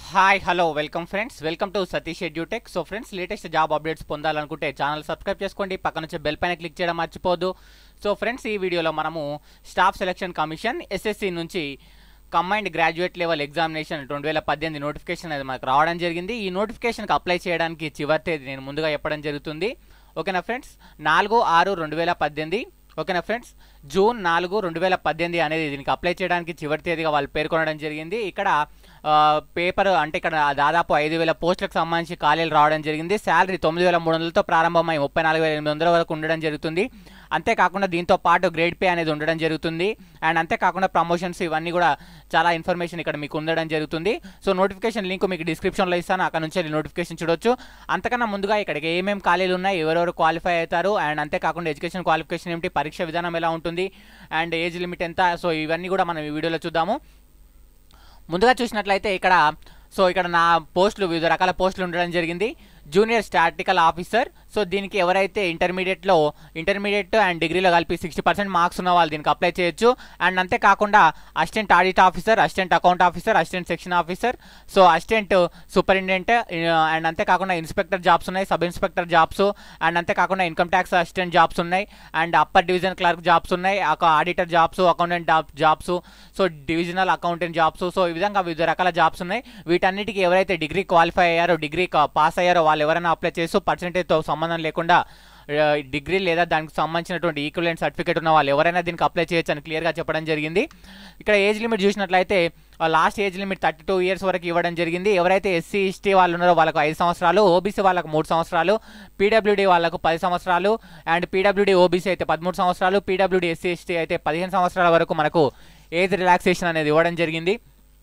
Hi hello welcome friends, welcome to Satish Edutech. So friends, latest job updates పొందాలనుకుంటే channel subscribe చేసుకోండి, పక్కన వచ్చే bell పైన క్లిక్ చేయడం మర్చిపోద్దు. సో ఫ్రెండ్స్, ఈ వీడియోలో మనము స్టాఫ్ సెలక్షన్ కమిషన్ ఎస్ఎస్సి నుంచి combined graduate level examination 2018 notification అనేది మనకు రావడం జరిగింది. ఈ నోటిఫికేషన్కి అప్లై చేయడానికి చివరి తేదీ నేను ముందుగా చెప్పడం జరుగుతుంది. ఓకేనా ఫ్రెండ్స్, 4/6/2018. ఓకేనా ఫ్రెండ్స్, జూన్ 4, 2018 అనేది దీనికి అప్లై చేయడానికి చివరి తేదీగా వాళ్ళు పేర్కొనడం జరిగింది. ఇక్కడ పేపర్ అంటే ఇక్కడ దాదాపు 5,000 పోస్టులకు సంబంధించి ఖాళీలు రావడం జరిగింది. శాలరీ 9,300తో ప్రారంభమై 34,800 వరకు ఉండడం జరుగుతుంది. అంతేకాకుండా దీంతో పాటు గ్రేడ్ పే అనేది ఉండడం జరుగుతుంది. అండ్ అంతేకాకుండా ప్రమోషన్స్ ఇవన్నీ కూడా చాలా ఇన్ఫర్మేషన్ ఇక్కడ మీకు ఉండడం జరుగుతుంది. సో నోటిఫికేషన్ లింక్ మీకు డిస్క్రిప్షన్లో ఇస్తాను, అక్కడ నుంచి నోటిఫికేషన్ చూడొచ్చు. అంతకన్నా ముందుగా ఇక్కడికి ఏమేమి ఖాళీలు ఉన్నాయి, ఎవరెవరు క్వాలిఫై అవుతారు, అండ్ అంతేకాకుండా ఎడ్యుకేషన్ క్వాలిఫికేషన్ ఏమిటి, పరీక్ష విధానం ఎలా ఉంటుంది, అండ్ ఏజ్ లిమిట్ ఎంత, సో ఇవన్నీ కూడా మనం ఈ వీడియోలో చూద్దాము. ముందుగా చూసినట్లయితే ఇక్కడ నా పోస్టులు, వివిధ రకాల పోస్టులు ఉండడం జరిగింది. జూనియర్ స్టాటికల్ ఆఫీసర్, సో దీనికి ఎవరైతే ఇంటర్మీడియట్ అండ్ డిగ్రీలో కలిపి 60% మార్క్స్ ఉన్న వాళ్ళు దీనికి అప్లై చేయొచ్చు. అండ్ అంతేకాకుండా assistant audit officer, assistant account officer, assistant section officer, so assistant superintendent, and అంతేకాకుండా ఇన్స్పెక్టర్ జాబ్స్ ఉన్నాయి, సబ్ ఇన్స్పెక్టర్ జాబ్స్, అండ్ అంతేకాకుండా ఇన్కమ్ ట్యాక్స్ అసిస్టెంట్ జాబ్స్ ఉన్నాయి, and upper division clerk jobs ఉన్నాయి, auditor jobs, accountant jobs, so divisional accountant jobs, so ఈ విధంగా వివిధ రకాల jobs ఉన్నాయి. వీటన్నిటికీ ఎవరైతే డిగ్రీ క్వాలిఫై అయ్యారో, డిగ్రీ పాస్ అయ్యారో వాళ్ళు ఎవరైనా అప్లై చేస్తూ పర్సెంటేజ్తో సంబంధం లేకుండా డిగ్రీ లేదా దానికి సంబంధించినటువంటి ఈక్వలెంట్ సర్టిఫికేట్ ఉన్న వాళ్ళు ఎవరైనా దీనికి అప్లై చేయొచ్చు అని క్లియర్గా చెప్పడం జరిగింది. ఇక్కడ ఏజ్ లిమిట్ చూసినట్లయితే లాస్ట్ ఏజ్ లిమిట్ 32 ఇయర్స్ వరకు ఇవ్వడం జరిగింది. ఎవరైతే ఎస్సీ ఎస్టీ వాళ్ళు ఉన్నారో వాళ్ళకు 5 సంవత్సరాలు, ఓబీసీ వాళ్ళకు 3 సంవత్సరాలు, పీడబ్ల్యూడీ వాళ్ళకు 10 సంవత్సరాలు, అండ్ పీడబ్ల్యూడీ ఓబీసీ అయితే 13 సంవత్సరాలు, పీడబ్ల్యూడీ ఎస్సీ ఎస్టీ అయితే 15 సంవత్సరాల వరకు మనకు ఏజ్ రిలాక్సేషన్ అనేది ఇవ్వడం జరిగింది.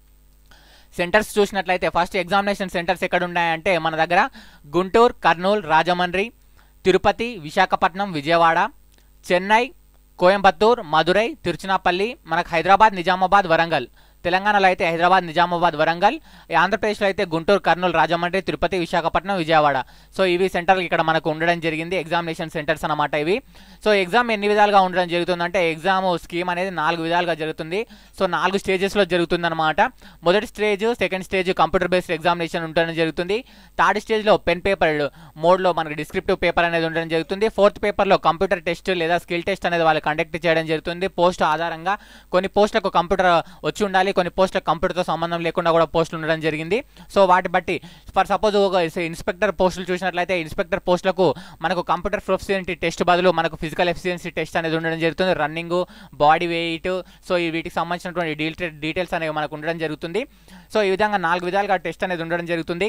సెంటర్స్ చూసినట్లయితే ఫస్ట్ ఎగ్జామినేషన్ సెంటర్స్ ఎక్కడ ఉన్నాయంటే మన దగ్గర గుంటూరు, కర్నూలు, రాజమండ్రి, తిరుపతి, విశాఖపట్నం, విజయవాడ, చెన్నై, కోయంబత్తూర్, మదురై, తిరుచినాపల్లి, మనకు హైదరాబాద్, నిజామాబాద్, వరంగల్. తెలంగాణలో అయితే హైదరాబాద్, నిజామాబాద్, వరంగల్. ఆంధ్రప్రదేశ్లో అయితే గుంటూరు, కర్నూలు, రాజమండ్రి, తిరుపతి, విశాఖపట్నం, విజయవాడ. సో ఇవి సెంటర్లు ఇక్కడ మనకు ఉండడం జరిగింది, ఎగ్జామినేషన్ సెంటర్స్ అన్నమాట ఇవి. సో ఎగ్జామ్ ఎన్ని విధాలుగా ఉండడం జరుగుతుందంటే ఎగ్జామ్ స్కీమ్ అనేది 4 విధాలుగా జరుగుతుంది. సో 4 స్టేజెస్లో జరుగుతుందన్నమాట. మొదటి stage, second stage computer based examination ఉండడం జరుగుతుంది. థర్డ్ స్టేజ్లో పెన్ పేపర్ మోడ్లో మనకి డిస్క్రిప్టివ్ పేపర్ అనేది ఉండడం జరుగుతుంది. ఫోర్త్ పేపర్లో కంప్యూటర్ టెస్ట్ లేదా స్కిల్ టెస్ట్ అనేది వాళ్ళు కండక్ట్ చేయడం జరుగుతుంది. పోస్ట్ ఆధారంగా కొన్ని పోస్టులకు కంప్యూటర్ వచ్చి ఉండాలి, కొన్ని పోస్టులకు కంప్యూటర్తో సంబంధం లేకుండా కూడా పోస్టులు ఉండడం జరిగింది. సో వాటి బట్టి ఫర్ సపోజ్ ఒక ఇన్స్పెక్టర్ పోస్టులు చూసినట్లయితే ఇన్స్పెక్టర్ పోస్టులకు మనకు కంప్యూటర్ ప్రొఫిషియన్సీ టెస్ట్ బదులు మనకు ఫిజికల్ ఎఫిషియన్సీ టెస్ట్ అనేది ఉండడం జరుగుతుంది. రన్నింగ్, బాడీ వెయిట్, సో వీటికి సంబంధించినటువంటి డీటెయిల్స్ అనేవి మనకు ఉండడం జరుగుతుంది. సో ఈ విధంగా 4 విధాలుగా టెస్ట్ అనేది ఉండడం జరుగుతుంది.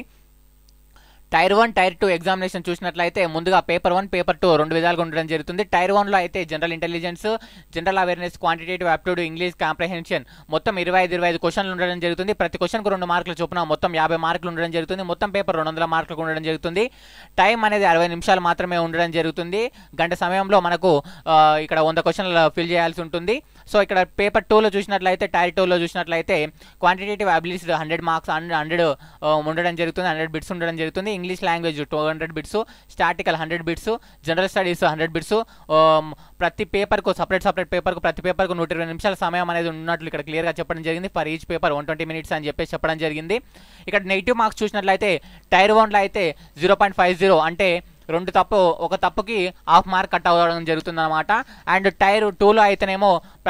టైర్ 1, టైర్ 2 ఎగ్జామినేషన్ చూసినట్లయితే ముందుగా పేపర్ 1, పేపర్ 2 2 విధాలుగా ఉండడం జరుగుతుంది. టైర్ 1లో అయితే general intelligence, general awareness, quantitative aptitude, English comprehension మొత్తం 25 క్వశ్చన్లు ఉండడం జరుగుతుంది. ప్రతి క్వశ్చన్కు 2 మార్కులు చొప్పున మొత్తం 50 మార్కులు ఉండడం జరుగుతుంది. మొత్తం పేపర్ 200 మార్కులకు ఉండడం జరుగుతుంది. టైం అనేది 60 నిమిషాలు మాత్రమే ఉండడం జరుగుతుంది. గంట సమయంలో మనకు ఇక్కడ 100 క్వశ్చన్లు ఫిల్ చేయాల్సి ఉంటుంది. సో ఇక్కడ పేపర్ 2లో చూసినట్లయితే, టైర్ 2లో చూసినట్లయితే క్వాంటిటేటివ్ అబిలిటీస్ 100 మార్క్స్ 100 ఉండడం జరుగుతుంది, 100 బిట్స్ ఉండడం జరుగుతుంది. English language 200 bits, statical 100 bits, general studies 100 bits. ప్రతి పేపర్కు సపరేట్ పేపర్కు ప్రతి పేపర్కు 120 నిమిషాల సమయం అనేది ఉన్నట్లు ఇక్కడ క్లియర్గా చెప్పడం జరిగింది. ఫర్ ఈచ్ పేపర్ 120 మినిట్స్ అని చెప్పేసి చెప్పడం జరిగింది. ఇక్కడ నెగిటివ్ మార్క్స్ చూసినట్లయితే టైర్ 1లో అయితే 0.50 అంటే ఒక తప్పుకి హాఫ్ మార్క్ కట్ అవ్వడం జరుగుతుంది అనమాట. అండ్ టైర్ 2లో అయితేనేమో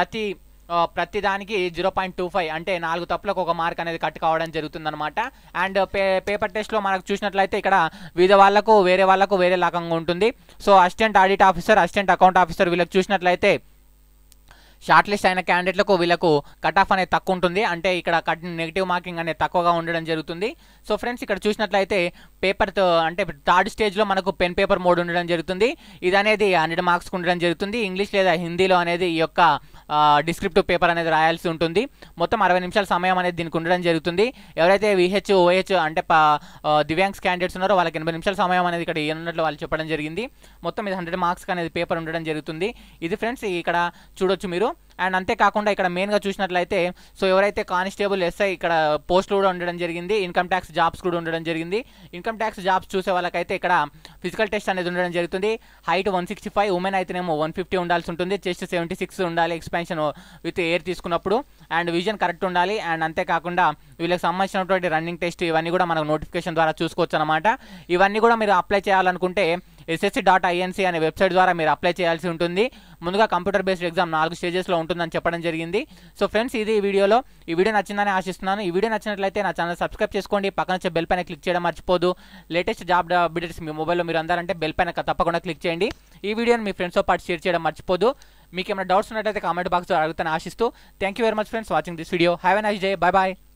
ప్రతి దానికి 0.25 అంటే 4 తప్పులకు 1 మార్క్ అనేది కట్ కావడం జరుగుతుందన్నమాట. అండ్ పేపర్ టెస్ట్లో మనకు చూసినట్లయితే ఇక్కడ వేరే వాళ్ళకు వేరే రకంగా ఉంటుంది. So assistant audit officer, assistant account officer వీళ్ళకి చూసినట్లయితే షార్ట్ లిస్ట్ అయిన క్యాండిడేట్లకు వీళ్ళకు కట్ ఆఫ్ అనేది తక్కువ ఉంటుంది, అంటే ఇక్కడ నెగిటివ్ మార్కింగ్ అనేది తక్కువగా ఉండడం జరుగుతుంది. సో ఫ్రెండ్స్, ఇక్కడ చూసినట్లయితే పేపర్ అంటే థర్డ్ స్టేజ్లో మనకు పెన్ పేపర్ మోడ్ ఉండడం జరుగుతుంది. ఇది అనేది 100 మార్క్స్కి ఉండడం జరుగుతుంది. ఇంగ్లీష్ లేదా హిందీలో అనేది ఈ యొక్క డిస్క్రిప్టివ్ పేపర్ అనేది రాయాల్సి ఉంటుంది. మొత్తం 60 నిమిషాల సమయం అనేది దీనికి ఉండడం జరుగుతుంది. ఎవరైతే విహెచ్, ఓహెచ్ అంటే దివ్యాంగ్స్ క్యాండిడేట్స్ ఉన్నారో వాళ్ళకి 80 నిమిషాల సమయం అనేది ఇక్కడ ఉన్నట్లు వాళ్ళు చెప్పడం జరిగింది. మొత్తం ఇది 100 మార్క్స్కి అనేది పేపర్ ఉండడం జరుగుతుంది. ఇది ఫ్రెండ్స్ ఇక్కడ చూడొచ్చు మీరు. అండ్ అంతేకాకుండా ఇక్కడ మెయిన్గా చూసినట్లయితే సో ఎవరైతే కానిస్టేబుల్ ఎస్ఐ ఇక్కడ పోస్టులు కూడా ఉండడం జరిగింది, ఇన్కమ్ ట్యాక్స్ జాబ్స్ కూడా ఉండడం జరిగింది. ఇన్కమ్ ట్యాక్స్ జాబ్స్ చూసే వాళ్ళకైతే ఇక్కడ ఫిజికల్ టెస్ట్ అనేది ఉండడం జరుగుతుంది. హైట్ 165, ఉమెన్ అయితేనేమో 150 ఉండాల్సి ఉంటుంది, చెస్ట్ 76 ఉండాలి ఎక్స్పాన్షన్ విత్ ఎయిర్ తీసుకున్నప్పుడు, అండ్ విజన్ కరెక్ట్ ఉండాలి. అండ్ అంతేకాకుండా వీళ్ళకి సంబంధించినటువంటి రన్నింగ్ టెస్ట్ ఇవన్నీ కూడా మనకు నోటిఫికేషన్ ద్వారా చూసుకోవచ్చు అనమాట. ఇవన్నీ కూడా మీరు అప్లై చేయాలనుకుంటే ssc.inc అనే వెబ్సైట్ ద్వారా మీరు అప్లై చేయాల్సి ఉంటుంది. ముందుగా కంప్యూటర్ బేస్డ్ ఎగ్జామ్ 4 స్టేజెస్లో ఉంటుందని చెప్పడం జరిగింది. సో ఫ్రెండ్స్, ఇది ఈ వీడియో నచ్చిందని ఆశిస్తున్నాను. ఈ వీడియో నచ్చినట్లయితే నా ఛానల్ సబ్స్క్రైబ్ చేసుకోండి, పక్కన వచ్చే బెల్ పైన క్లిక్ చేయడం మర్చిపోదు. లేటెస్ట్ జాబ్ అప్డేట్స్ మీ మొబైల్లో మీరు అందాలంటే బెల్ పైన తప్పకుండా క్లిక్ చేయండి. ఈ వీడియోని మీ ఫ్రెండ్స్తో పాటు షేర్ చేయడం మర్చిపోదు. మీకు ఏమైనా డౌట్స్ ఉన్నట్లయితే కామెంట్ బాక్స్లో అడుగుతాను ఆశిస్తూ. Thank you very much friends watching this video. Have a nice day. Bye bye.